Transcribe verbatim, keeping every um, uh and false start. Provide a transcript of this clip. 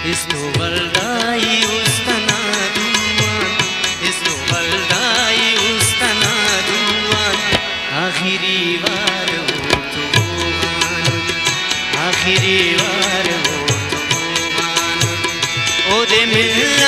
इसको बलदाई उसतना दुआन, इसको बलदाई उसतना दुआन, आखिरी बार वो तो मान, आखिरी बार वो तो मान, ओ दे मिल